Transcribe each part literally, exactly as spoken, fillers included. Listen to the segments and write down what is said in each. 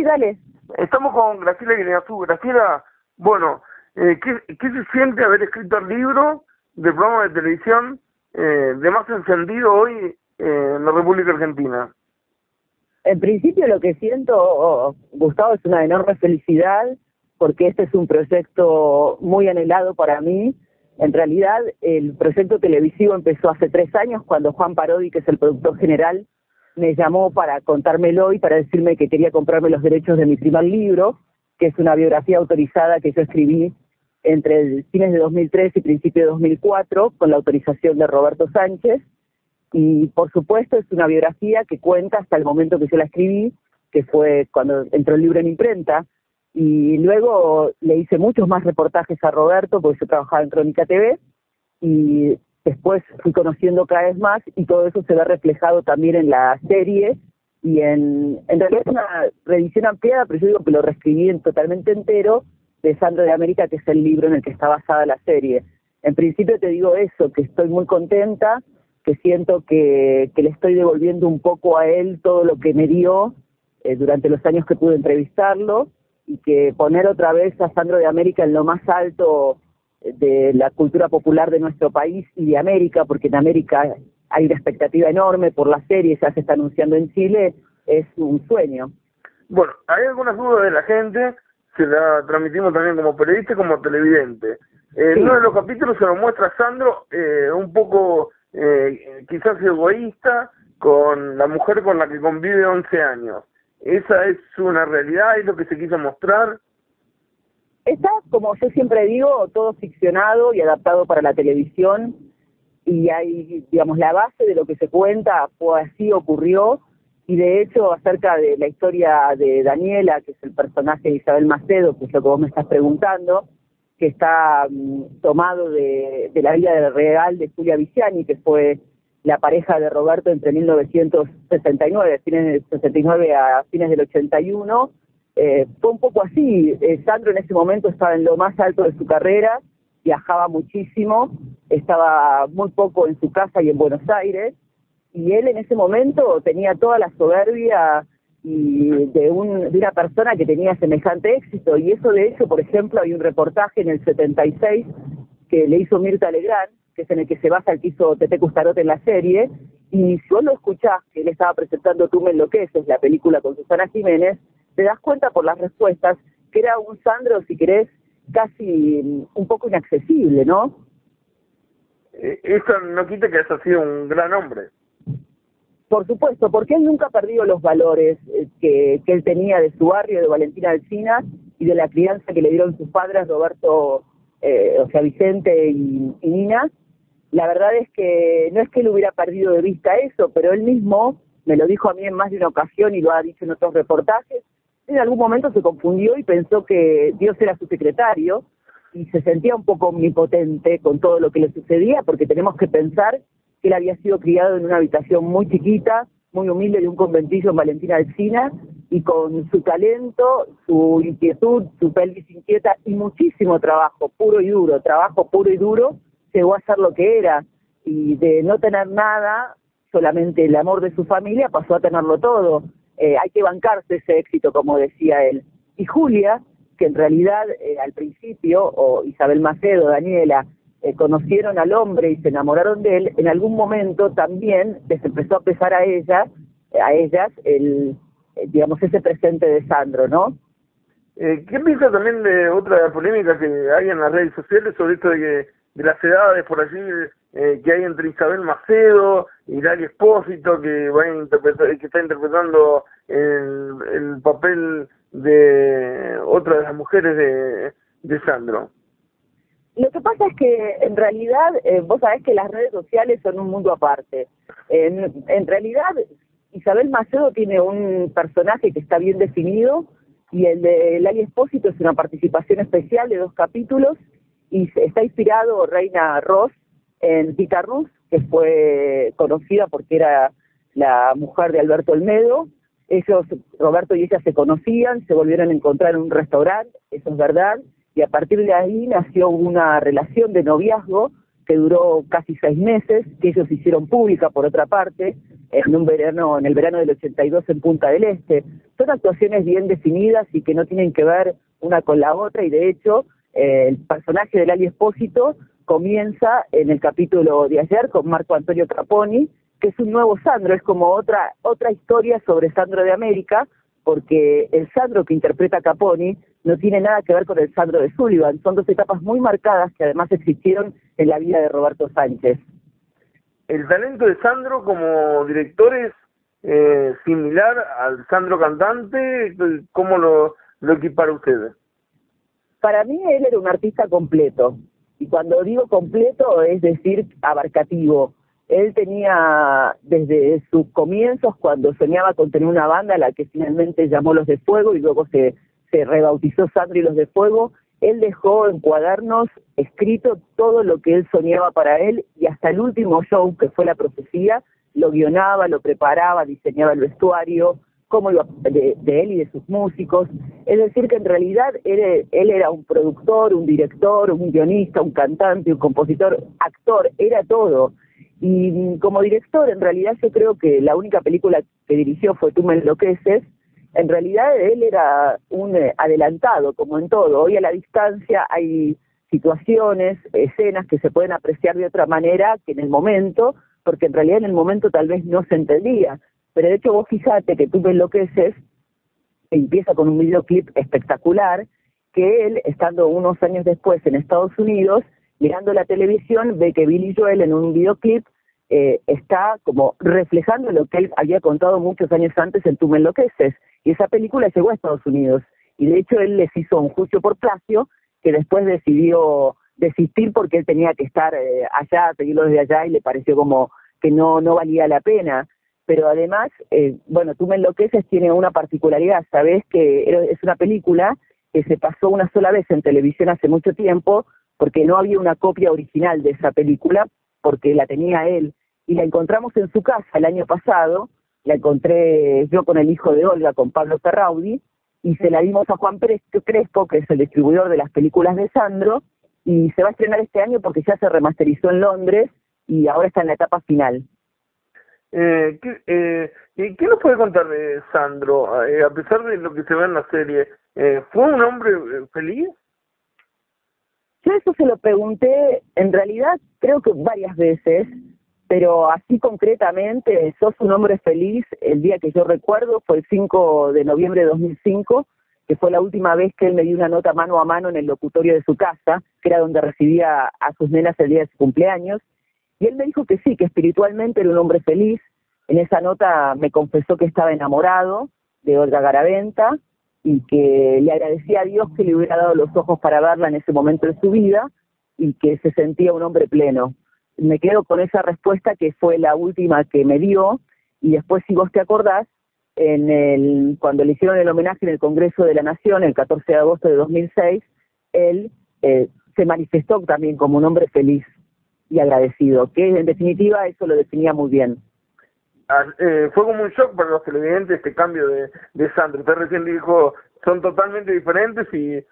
dale. Estamos con Graciela Guineazú. Graciela, bueno, eh, ¿qué, ¿qué se siente haber escrito el libro del programa de televisión eh, de más encendido hoy eh, en la República Argentina? En principio lo que siento, Gustavo, es una enorme felicidad, porque este es un proyecto muy anhelado para mí. En realidad, el proyecto televisivo empezó hace tres años, cuando Juan Parodi, que es el productor general, me llamó para contármelo y para decirme que quería comprarme los derechos de mi primer libro, que es una biografía autorizada que yo escribí entre fines de dos mil tres y principios de dos mil cuatro, con la autorización de Roberto Sánchez. Y por supuesto es una biografía que cuenta hasta el momento que yo la escribí, que fue cuando entró el libro en imprenta, y luego le hice muchos más reportajes a Roberto, porque yo trabajaba en Crónica T V, y después fui conociendo cada vez más, y todo eso se ve reflejado también en la serie, y en, en realidad es una reedición ampliada, pero yo digo que lo reescribí en totalmente entero, de Sandro de América, que es el libro en el que está basada la serie. En principio te digo eso, que estoy muy contenta, que siento que, que le estoy devolviendo un poco a él todo lo que me dio eh, durante los años que pude entrevistarlo, y que poner otra vez a Sandro de América en lo más alto de la cultura popular de nuestro país y de América, porque en América hay una expectativa enorme por la serie, ya se está anunciando en Chile, es un sueño. Bueno, hay algunas dudas de la gente, se la transmitimos también como periodista y como televidente. En Sí. uno de los capítulos se nos muestra a Sandro eh, un poco eh, quizás egoísta con la mujer con la que convive once años. ¿Esa es una realidad? ¿Es lo que se quiso mostrar? Está, como yo siempre digo, todo ficcionado y adaptado para la televisión, y hay, digamos, la base de lo que se cuenta fue así, ocurrió, y de hecho acerca de la historia de Daniela, que es el personaje de Isabel Macedo, que es lo que vos me estás preguntando, que está um, tomado de, de la vida real de Julia Viciani, que fue la pareja de Roberto entre mil novecientos sesenta y nueve, fines del sesenta y nueve a fines del ochenta y uno. Eh, fue un poco así. eh, Sandro en ese momento estaba en lo más alto de su carrera, viajaba muchísimo, estaba muy poco en su casa y en Buenos Aires, y él en ese momento tenía toda la soberbia y de, un, de una persona que tenía semejante éxito, y eso de hecho, por ejemplo, hay un reportaje en el setenta y seis que le hizo Mirta Legrand, que es en el que se basa el que hizo Tete Custarote en la serie, y si vos lo escuchás, que él estaba presentando Tú me enloqueces, la película con Susana Jiménez, te das cuenta por las respuestas que era un Sandro, si querés, casi un poco inaccesible, ¿no? Eh, eso no quita que haya sido un gran hombre. Por supuesto, porque él nunca ha perdido los valores eh, que, que él tenía de su barrio, de Valentina Alsina, y de la crianza que le dieron sus padres, Roberto, eh, o sea, Vicente y, y Nina. La verdad es que no es que él hubiera perdido de vista eso, pero él mismo me lo dijo a mí en más de una ocasión y lo ha dicho en otros reportajes. En algún momento se confundió y pensó que Dios era su secretario, y se sentía un poco omnipotente con todo lo que le sucedía, porque tenemos que pensar que él había sido criado en una habitación muy chiquita, muy humilde, de un conventillo en Valentina Alsina, y con su talento, su inquietud, su pelvis inquieta y muchísimo trabajo, puro y duro, trabajo puro y duro, llegó a ser lo que era, y de no tener nada, solamente el amor de su familia, pasó a tenerlo todo. Eh, hay que bancarse ese éxito, como decía él. Y Julia, que en realidad eh, al principio, o Isabel Macedo, Daniela, eh, conocieron al hombre y se enamoraron de él, en algún momento también les empezó a pesar a ellas, a ellas, el, eh, digamos, ese presente de Sandro, ¿no? Eh, ¿Qué piensa también de otra polémica que hay en las redes sociales sobre esto de que de las edades por allí eh, que hay entre Isabel Macedo y Lali Espósito, que va a interpretar, que está interpretando el, el papel de otra de las mujeres de, de Sandro? Lo que pasa es que en realidad eh, vos sabés que las redes sociales son un mundo aparte. En, en realidad Isabel Macedo tiene un personaje que está bien definido, y el de Lali Espósito es una participación especial de dos capítulos, y se, está inspirado Reina Ross en Tita Rus, que fue conocida porque era la mujer de Alberto Olmedo. Ellos, Roberto y ella, se conocían, se volvieron a encontrar en un restaurante, eso es verdad, y a partir de ahí nació una relación de noviazgo que duró casi seis meses, que ellos hicieron pública por otra parte, en un verano, en el verano del ochenta y dos en Punta del Este. Son actuaciones bien definidas y que no tienen que ver una con la otra, y de hecho eh, el personaje de Lali Espósito comienza en el capítulo de ayer con Marco Antonio Caponi, que es un nuevo Sandro, es como otra otra historia sobre Sandro de América, porque el Sandro que interpreta Caponi no tiene nada que ver con el Sandro de Sullivan. Son dos etapas muy marcadas que además existieron en la vida de Roberto Sánchez. El talento de Sandro como director es eh, similar al Sandro cantante. ¿Cómo lo, lo equipara usted? Para mí él era un artista completo, y cuando digo completo es decir abarcativo. Él tenía desde sus comienzos, cuando soñaba con tener una banda, la que finalmente llamó Los de Fuego y luego se, se rebautizó Sandro y Los de Fuego, él dejó en cuadernos escrito todo lo que él soñaba para él, y hasta el último show, que fue La Profecía, lo guionaba, lo preparaba, diseñaba el vestuario, cómo iba de, de él y de sus músicos. Es decir, que en realidad él, él era un productor, un director, un guionista, un cantante, un compositor, actor, era todo. Y como director, en realidad yo creo que la única película que dirigió fue Tú me enloqueces. En realidad él era un eh, adelantado, como en todo. Hoy a la distancia hay situaciones, escenas que se pueden apreciar de otra manera que en el momento, porque en realidad en el momento tal vez no se entendía. Pero de hecho vos fíjate que Tú me enloqueces empieza con un videoclip espectacular, que él, estando unos años después en Estados Unidos, mirando la televisión, ve que Billy Joel en un videoclip eh, está como reflejando lo que él había contado muchos años antes en Tú me enloqueces, y esa película llegó a Estados Unidos, y de hecho él les hizo un juicio por plagio, que después decidió desistir porque él tenía que estar eh, allá, seguirlo desde allá, y le pareció como que no, no valía la pena. Pero además, eh, bueno, Tú me enloqueces tiene una particularidad, sabés que es una película que se pasó una sola vez en televisión hace mucho tiempo, porque no había una copia original de esa película, porque la tenía él, y la encontramos en su casa el año pasado, la encontré yo con el hijo de Olga, con Pablo Ferraudi, y se la dimos a Juan Crespo, que es el distribuidor de las películas de Sandro, y se va a estrenar este año porque ya se remasterizó en Londres, y ahora está en la etapa final. Eh, ¿qué, eh, ¿Qué nos puede contar de Sandro? Eh, a pesar de lo que se ve en la serie, eh, ¿fue un hombre feliz? Yo eso se lo pregunté, en realidad creo que varias veces, pero así concretamente, sos un hombre feliz, el día que yo recuerdo fue el cinco de noviembre de dos mil cinco, que fue la última vez que él me dio una nota mano a mano en el locutorio de su casa, que era donde recibía a sus nenas el día de su cumpleaños, y él me dijo que sí, que espiritualmente era un hombre feliz. En esa nota me confesó que estaba enamorado de Olga Garaventa, y que le agradecía a Dios que le hubiera dado los ojos para verla en ese momento de su vida, y que se sentía un hombre pleno. Me quedo con esa respuesta, que fue la última que me dio, y después, si vos te acordás, en el, cuando le hicieron el homenaje en el Congreso de la Nación, el catorce de agosto de dos mil seis, él eh, se manifestó también como un hombre feliz y agradecido, que en definitiva eso lo definía muy bien. Ah, eh, fue como un shock para los televidentes este cambio de, de Sandro. Usted recién dijo, son totalmente diferentes, y eh,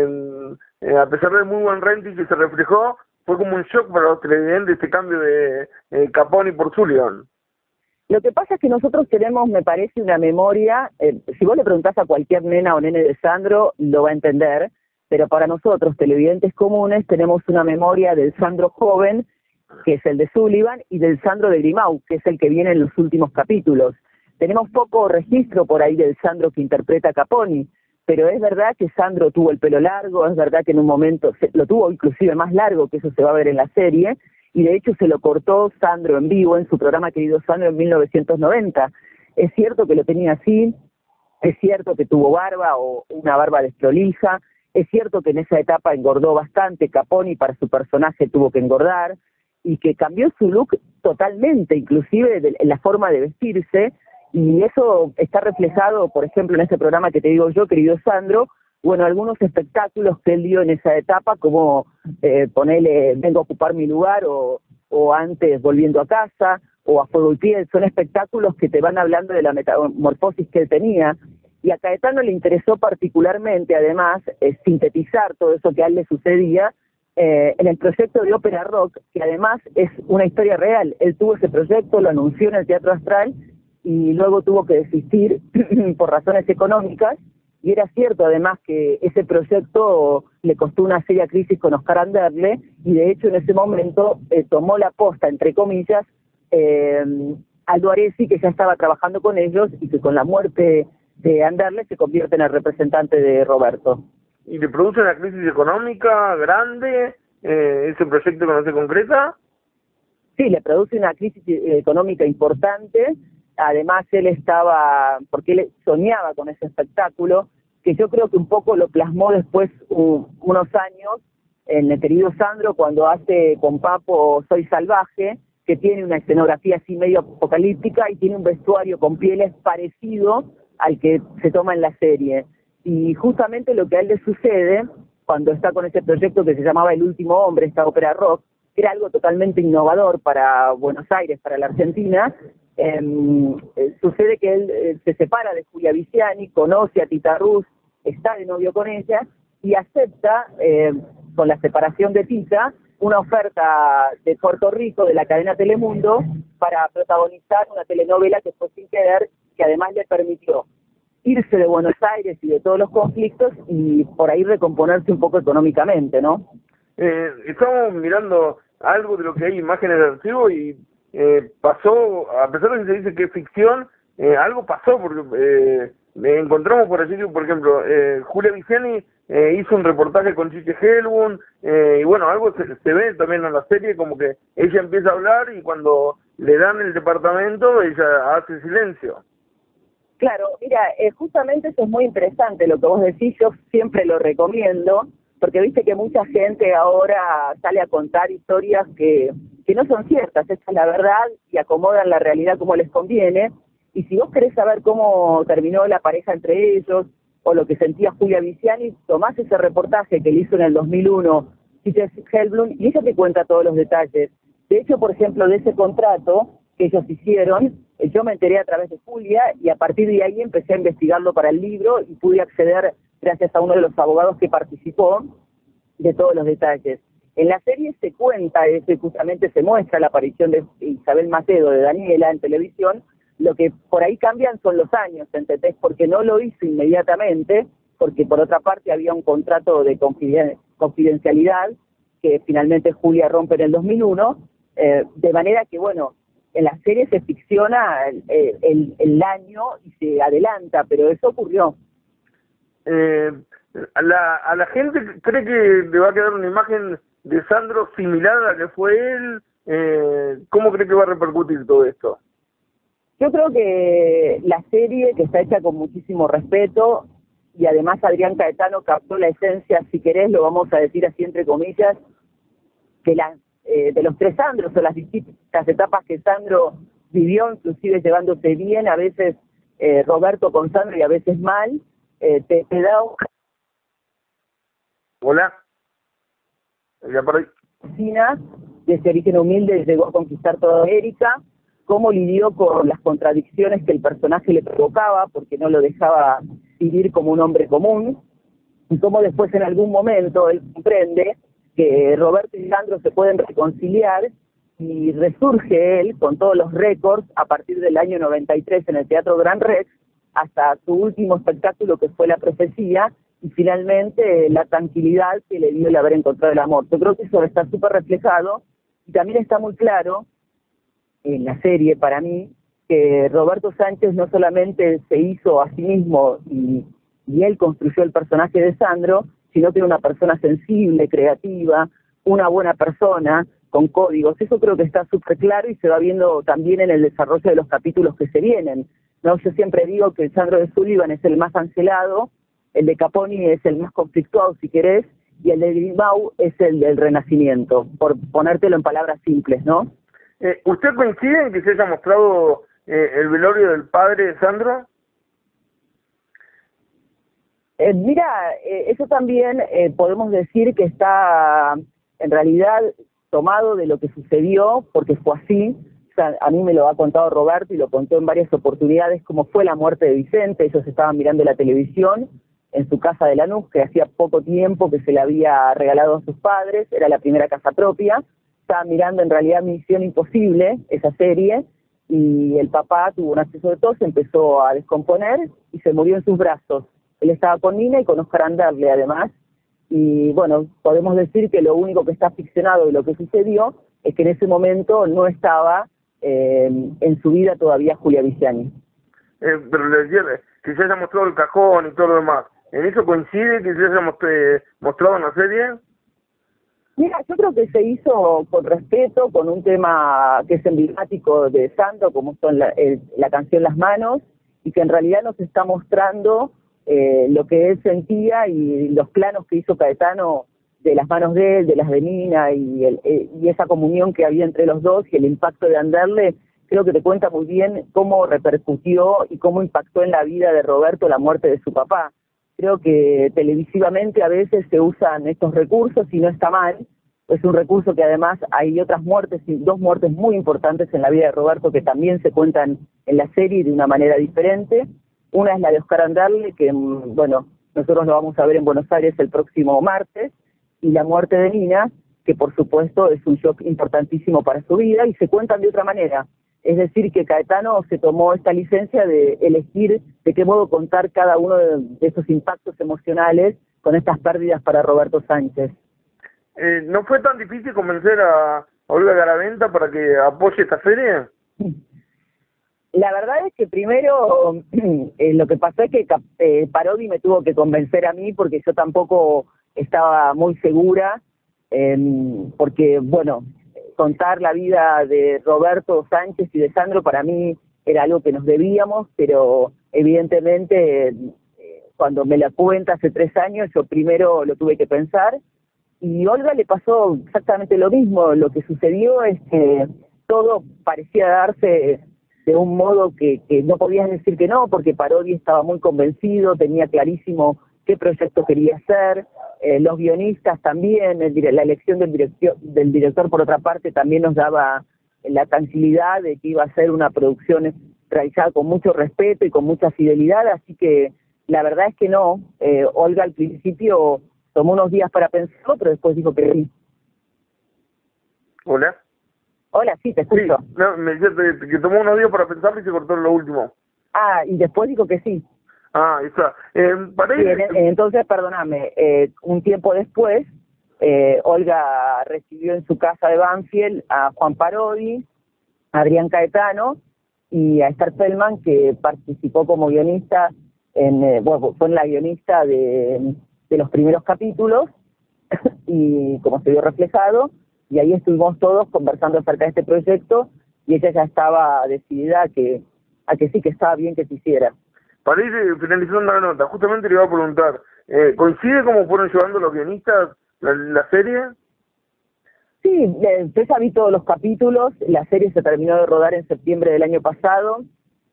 eh, a pesar del muy buen rating que se reflejó, fue como un shock para los televidentes este cambio de eh, Caponi por Sullivan. Lo que pasa es que nosotros tenemos, me parece, una memoria, eh, si vos le preguntás a cualquier nena o nene de Sandro, lo va a entender, pero para nosotros, televidentes comunes, tenemos una memoria del Sandro joven, que es el de Sullivan, y del Sandro de Grimau, que es el que viene en los últimos capítulos. Tenemos poco registro por ahí del Sandro que interpreta Caponi, pero es verdad que Sandro tuvo el pelo largo, es verdad que en un momento se, lo tuvo inclusive más largo, que eso se va a ver en la serie, y de hecho se lo cortó Sandro en vivo en su programa Querido Sandro en mil novecientos noventa. Es cierto que lo tenía así, es cierto que tuvo barba o una barba desprolija, es cierto que en esa etapa engordó bastante, Caponi para su personaje tuvo que engordar, y que cambió su look totalmente, inclusive de, en la forma de vestirse, y eso está reflejado, por ejemplo, en ese programa que te digo yo, Querido Sandro, bueno, algunos espectáculos que él dio en esa etapa, como eh, ponerle Vengo a ocupar mi lugar, o, o antes Volviendo a casa, o A fuego y piel, son espectáculos que te van hablando de la metamorfosis que él tenía, y a Caetano le interesó particularmente, además, eh, sintetizar todo eso que a él le sucedía, eh, en el proyecto de Ópera Rock, que además es una historia real. Él tuvo ese proyecto, lo anunció en el Teatro Astral y luego tuvo que desistir por razones económicas, y era cierto además que ese proyecto le costó una seria crisis con Oscar Anderle, y de hecho en ese momento eh, tomó la posta, entre comillas, eh, Aldo Aresi, que ya estaba trabajando con ellos y que con la muerte de Anderle se convierte en el representante de Roberto. ¿Y le produce una crisis económica grande eh, ese proyecto que no se concreta? Sí, le produce una crisis económica importante. Además, él estaba, porque él soñaba con ese espectáculo, que yo creo que un poco lo plasmó después uh, unos años en el querido Sandro, cuando hace con Papo Soy Salvaje, que tiene una escenografía así medio apocalíptica y tiene un vestuario con pieles parecido al que se toma en la serie. Y justamente lo que a él le sucede cuando está con ese proyecto que se llamaba El Último Hombre, esta ópera rock, era algo totalmente innovador para Buenos Aires, para la Argentina. Eh, eh, sucede que él eh, se separa de Julia Viciani, conoce a Tita Ruz, está de novio con ella y acepta, eh, con la separación de Tita, una oferta de Puerto Rico, de la cadena Telemundo, para protagonizar una telenovela que fue Sin Querer, que además le permitió irse de Buenos Aires y de todos los conflictos y por ahí recomponerse un poco económicamente, ¿no? Eh, estamos mirando algo de lo que hay imágenes de archivo y eh, pasó, a pesar de que se dice que es ficción, eh, algo pasó, porque eh, encontramos por allí que, por ejemplo, eh, Julia Viciani eh, hizo un reportaje con Chiche Helbun, eh, y bueno, algo se, se ve también en la serie, como que ella empieza a hablar y cuando le dan el departamento, ella hace silencio. Claro, mira, eh, justamente eso es muy interesante lo que vos decís, yo siempre lo recomiendo, porque viste que mucha gente ahora sale a contar historias que, que no son ciertas, esa es la verdad, y acomodan la realidad como les conviene, y si vos querés saber cómo terminó la pareja entre ellos, o lo que sentía Julia Viciani, tomás ese reportaje que le hizo en el dos mil uno Chiche Helblum, y ella te cuenta todos los detalles. De hecho, por ejemplo, de ese contrato que ellos hicieron, yo me enteré a través de Julia y a partir de ahí empecé a investigarlo para el libro y pude acceder, gracias a uno de los abogados que participó, de todos los detalles. En la serie se cuenta eso y justamente se muestra la aparición de Isabel Macedo, de Daniela, en televisión. Lo que por ahí cambian son los años, ¿entendés? Porque no lo hizo inmediatamente, porque por otra parte había un contrato de confidencialidad que finalmente Julia rompe en el dos mil uno, eh, de manera que, bueno, en la serie se ficciona el, el, el año y se adelanta, pero eso ocurrió. Eh, a, la, a la gente cree que le va a quedar una imagen de Sandro similar a la que fue él. Eh, ¿Cómo cree que va a repercutir todo esto? Yo creo que la serie, que está hecha con muchísimo respeto, y además Adrián Caetano captó la esencia, si querés, lo vamos a decir así entre comillas, que la Eh, de los tres Sandros, o las distintas etapas que Sandro vivió, inclusive llevándose bien, a veces eh, Roberto con Sandro y a veces mal, eh, te, te da un... Hola. Ya por ahí. Desde origen humilde llegó a conquistar toda América, cómo lidió con las contradicciones que el personaje le provocaba, porque no lo dejaba vivir como un hombre común, y cómo después en algún momento él comprende que Roberto y Sandro se pueden reconciliar y resurge él con todos los récords a partir del año noventa y tres en el Teatro Gran Rex hasta su último espectáculo que fue La Profecía y finalmente la tranquilidad que le dio el haber encontrado el amor. Yo creo que eso está súper reflejado y también está muy claro en la serie para mí que Roberto Sánchez no solamente se hizo a sí mismo y, y él construyó el personaje de Sandro, sino que era una persona sensible, creativa, una buena persona, con códigos. Eso creo que está súper claro y se va viendo también en el desarrollo de los capítulos que se vienen. No, yo siempre digo que el Sandro de Sullivan es el más angelado, el de Caponi es el más conflictuado, si querés, y el de Grimau es el del Renacimiento, por ponértelo en palabras simples, ¿no? Eh, ¿Usted coincide en que se haya mostrado eh, el velorio del padre de Sandro? Eh, mira, eh, eso también eh, podemos decir que está en realidad tomado de lo que sucedió, porque fue así. O sea, a mí me lo ha contado Roberto y lo contó en varias oportunidades, cómo fue la muerte de Vicente. Ellos estaban mirando la televisión en su casa de Lanús, que hacía poco tiempo que se le había regalado a sus padres, era la primera casa propia. Estaba mirando en realidad Misión Imposible, esa serie, y el papá tuvo un acceso de tos, se empezó a descomponer y se murió en sus brazos. Él estaba con Nina y con Oscar Anderle además, y bueno, podemos decir que lo único que está ficcionado de lo que sucedió es que en ese momento no estaba eh, en su vida todavía Julia Viciani. Eh, pero le decía que se haya mostrado el cajón y todo lo demás. ¿En eso coincide que se haya mostre, mostrado en la serie? Mira, yo creo que se hizo con respeto, con un tema que es emblemático de Sandro, como son la, el, la canción Las Manos, y que en realidad nos está mostrando eh, lo que él sentía y los planos que hizo Caetano de las manos de él, de las de Nina, y, el, eh, y esa comunión que había entre los dos y el impacto de Anderle. Creo que te cuenta muy bien cómo repercutió y cómo impactó en la vida de Roberto la muerte de su papá. Creo que televisivamente a veces se usan estos recursos y no está mal. Es un recurso que además hay otras muertes, dos muertes muy importantes en la vida de Roberto que también se cuentan en la serie de una manera diferente. Una es la de Oscar Anderle, que bueno, nosotros lo vamos a ver en Buenos Aires el próximo martes, y la muerte de Nina, que por supuesto es un shock importantísimo para su vida, y se cuentan de otra manera. Es decir, que Caetano se tomó esta licencia de elegir de qué modo contar cada uno de, de esos impactos emocionales con estas pérdidas para Roberto Sánchez. Eh, ¿No fue tan difícil convencer a Olga Garaventa para que apoye esta serie? La verdad es que primero eh, lo que pasó es que eh, Parodi me tuvo que convencer a mí porque yo tampoco estaba muy segura, eh, porque bueno, contar la vida de Roberto Sánchez y de Sandro para mí era algo que nos debíamos, pero evidentemente eh, cuando me la cuenta hace tres años yo primero lo tuve que pensar, y a Olga le pasó exactamente lo mismo. Lo que sucedió es que todo parecía darse de un modo que, que no podías decir que no, porque Parodi estaba muy convencido, tenía clarísimo qué proyecto quería hacer, eh, los guionistas también, el, la elección del, direccio, del director por otra parte también nos daba la tranquilidad de que iba a ser una producción realizada con mucho respeto y con mucha fidelidad, así que la verdad es que no, eh, Olga al principio tomó unos días para pensarlo, pero después dijo que sí. ¿Hola? Hola, sí, te escucho. Sí, no, me decía que, que tomó unos días para pensarlo y se cortó en lo último. Ah, y después dijo que sí. Ah, ahí está. Eh, para Bien, ir... entonces, perdóname, eh, un tiempo después, eh, Olga recibió en su casa de Banfield a Juan Parodi, a Adrián Caetano y a Esther Feldman, que participó como guionista, en, eh, bueno, fue la guionista de, de los primeros capítulos, y como se vio reflejado, y ahí estuvimos todos conversando acerca de este proyecto, y ella ya estaba decidida a que, a que sí, que estaba bien que se hiciera. Para ir eh, finalizando la nota, justamente le iba a preguntar, eh, ¿coincide cómo fueron llevando los guionistas la, la serie? Sí, eh, yo ya vi todos los capítulos, la serie se terminó de rodar en septiembre del año pasado,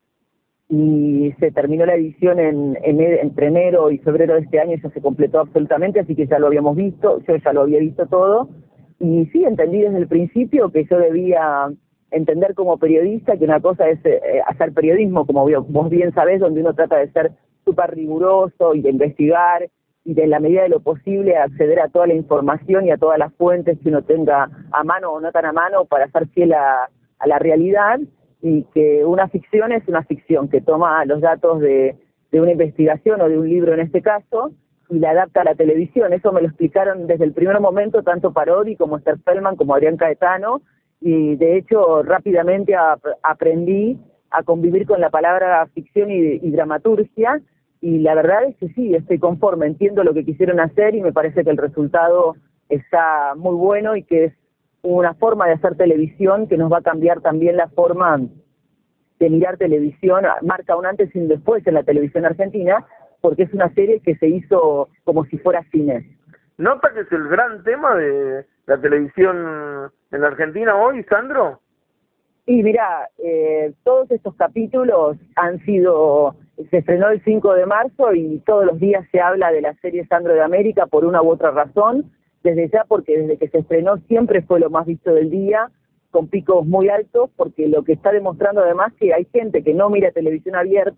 y se terminó la edición en, en entre enero y febrero de este año, ya se completó absolutamente, así que ya lo habíamos visto, yo ya lo había visto todo, y sí, entendí desde el principio que yo debía entender como periodista que una cosa es eh, hacer periodismo, como vos bien sabés, donde uno trata de ser súper riguroso y de investigar, y de en la medida de lo posible acceder a toda la información y a todas las fuentes que uno tenga a mano o no tan a mano para ser fiel a, a la realidad, y que una ficción es una ficción que toma los datos de, de una investigación o de un libro en este caso y la adapta a la televisión. Eso me lo explicaron desde el primer momento tanto Parodi como Esther Feldman como Adrián Caetano, y de hecho rápidamente ap aprendí a convivir con la palabra ficción y, y dramaturgia, y la verdad es que sí, estoy conforme, entiendo lo que quisieron hacer y me parece que el resultado está muy bueno y que es una forma de hacer televisión que nos va a cambiar también la forma de mirar televisión, marca un antes y un después en la televisión argentina, porque es una serie que se hizo como si fuera cine. ¿Nota que es el gran tema de la televisión en la Argentina hoy, Sandro? Y mira, eh, todos estos capítulos han sido, se estrenó el cinco de marzo y todos los días se habla de la serie Sandro de América por una u otra razón, desde ya porque desde que se estrenó siempre fue lo más visto del día, con picos muy altos, porque lo que está demostrando además que hay gente que no mira televisión abierta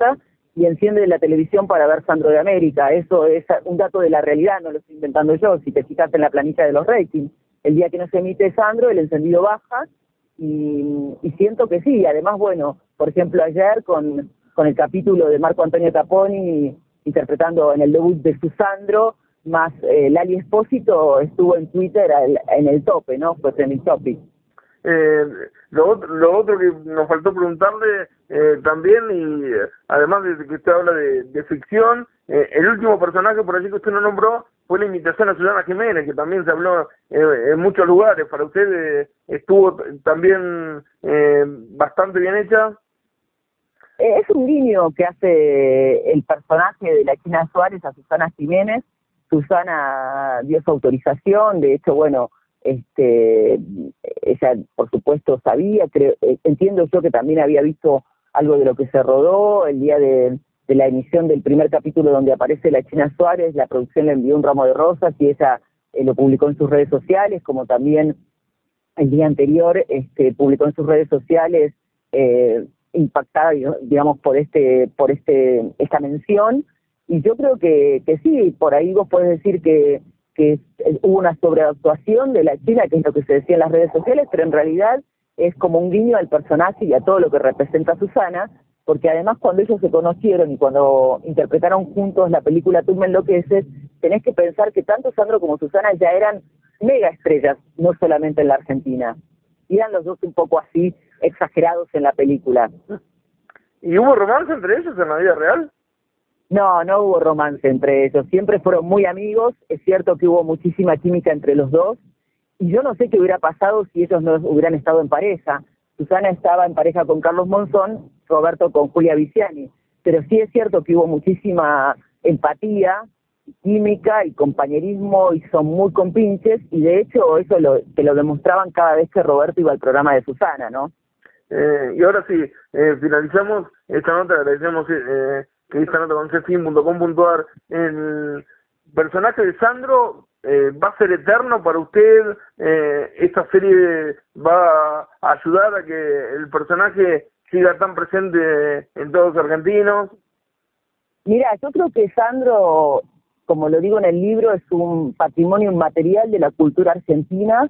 y enciende la televisión para ver Sandro de América. Eso es un dato de la realidad, no lo estoy inventando yo. Si te fijas en la planilla de los ratings, el día que no se emite Sandro, el encendido baja, y, y siento que sí. Además, bueno, por ejemplo, ayer con, con el capítulo de Marco Antonio Caponi interpretando en el debut de su Sandro, más eh, Lali Espósito, estuvo en Twitter al, en el tope, ¿no? Fue trending topic. Eh, lo, otro, lo otro que nos faltó preguntarle eh, también, y eh, además de que usted habla de, de ficción, eh, el último personaje por allí que usted no nombró fue la invitación a Susana Jiménez, que también se habló eh, en muchos lugares. ¿Para usted eh, estuvo también eh, bastante bien hecha? Es un guiño que hace el personaje de la China Suárez a Susana Jiménez. Susana dio su autorización, de hecho, bueno, este ella por supuesto sabía, creo, entiendo yo que también había visto algo de lo que se rodó el día de, de la emisión del primer capítulo donde aparece la China Suárez. La producción le envió un ramo de rosas y ella eh, lo publicó en sus redes sociales, como también el día anterior este publicó en sus redes sociales eh, impactada, digamos, por este por este esta mención. Y yo creo que, que sí, por ahí vos podés decir que, que hubo una sobreactuación de la China, que es lo que se decía en las redes sociales, pero en realidad es como un guiño al personaje y a todo lo que representa Susana, porque además cuando ellos se conocieron y cuando interpretaron juntos la película Tú me enloqueces, tenés que pensar que tanto Sandro como Susana ya eran mega estrellas, no solamente en la Argentina. Y eran los dos un poco así exagerados en la película. ¿Y hubo romance entre ellos en la vida real? No, no hubo romance entre ellos, siempre fueron muy amigos. Es cierto que hubo muchísima química entre los dos, y yo no sé qué hubiera pasado si ellos no hubieran estado en pareja. Susana estaba en pareja con Carlos Monzón, Roberto con Julia Viciani, pero sí es cierto que hubo muchísima empatía, química y compañerismo, y son muy compinches, y de hecho eso lo, te lo demostraban cada vez que Roberto iba al programa de Susana, ¿no? Eh, y ahora sí, eh, finalizamos esta nota, agradecemos eh, que esta nota con cefin punto com punto ar. El personaje de Sandro eh, va a ser eterno para usted. Eh, esta serie va a ayudar a que el personaje siga tan presente en todos los argentinos. Mira, yo creo que Sandro, como lo digo en el libro, es un patrimonio inmaterial de la cultura argentina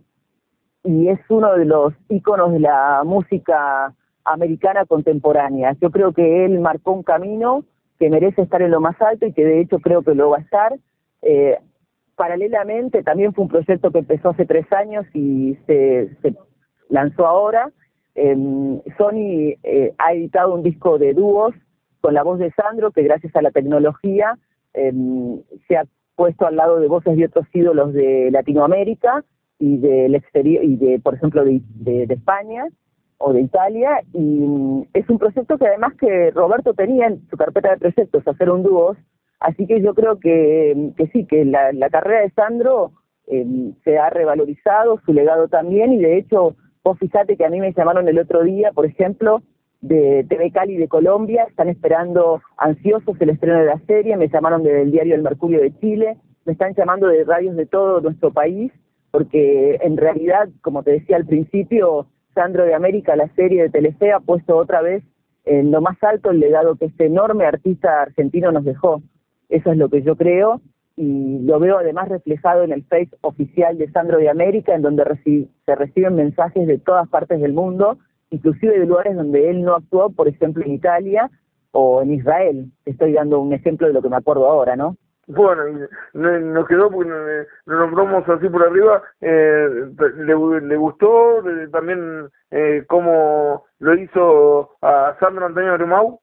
y es uno de los íconos de la música americana contemporánea. Yo creo que él marcó un camino que merece estar en lo más alto y que de hecho creo que lo va a estar. Eh, paralelamente también fue un proyecto que empezó hace tres años y se, se lanzó ahora. Eh, Sony eh, ha editado un disco de dúos con la voz de Sandro, que gracias a la tecnología eh, se ha puesto al lado de voces de otros ídolos de Latinoamérica y del exterior, y de, por ejemplo, de, de, de España o de Italia, y es un proyecto que además que Roberto tenía en su carpeta de proyectos, hacer un dúo, así que yo creo que, que sí, que la, la carrera de Sandro eh, se ha revalorizado, su legado también, y de hecho, vos fíjate que a mí me llamaron el otro día, por ejemplo, de T V Cali de Colombia, están esperando ansiosos el estreno de la serie, me llamaron del diario El Mercurio de Chile, me están llamando de radios de todo nuestro país, porque en realidad, como te decía al principio, Sandro de América, la serie de Telefe, ha puesto otra vez en lo más alto el legado que este enorme artista argentino nos dejó. Eso es lo que yo creo, y lo veo además reflejado en el Face oficial de Sandro de América, en donde reci- se reciben mensajes de todas partes del mundo, inclusive de lugares donde él no actuó, por ejemplo en Italia o en Israel. Te estoy dando un ejemplo de lo que me acuerdo ahora, ¿no? Bueno, y no- nos quedó porque eh, lo nombramos así por arriba. Eh, le, le gustó eh, también eh, cómo lo hizo a Sandro Antonio Grimau?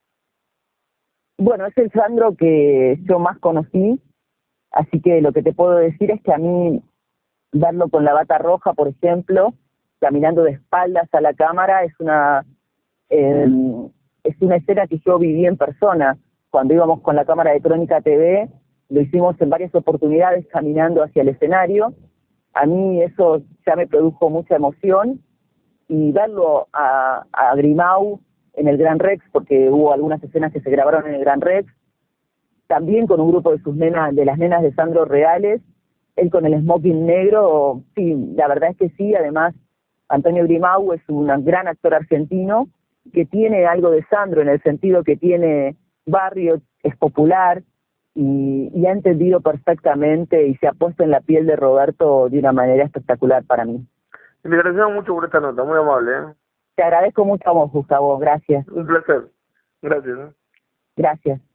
Bueno, es el Sandro que yo más conocí, así que lo que te puedo decir es que a mí verlo con la bata roja, por ejemplo, caminando de espaldas a la cámara, es una eh, es una escena que yo viví en persona. Cuando íbamos con la cámara de Crónica T V, lo hicimos en varias oportunidades caminando hacia el escenario. A mí eso ya me produjo mucha emoción, y verlo a, a Grimau en el Gran Rex, porque hubo algunas escenas que se grabaron en el Gran Rex, también con un grupo de sus nenas, de las nenas de Sandro reales, él con el smoking negro, sí, la verdad es que sí. Además, Antonio Grimau es un gran actor argentino que tiene algo de Sandro, en el sentido que tiene barrio, es popular y, y ha entendido perfectamente y se ha puesto en la piel de Roberto de una manera espectacular para mí. Le agradecemos mucho por esta nota, muy amable. ¿eh? Te agradezco mucho a vos, Gustavo. Gracias. Un placer. Gracias. ¿eh? Gracias.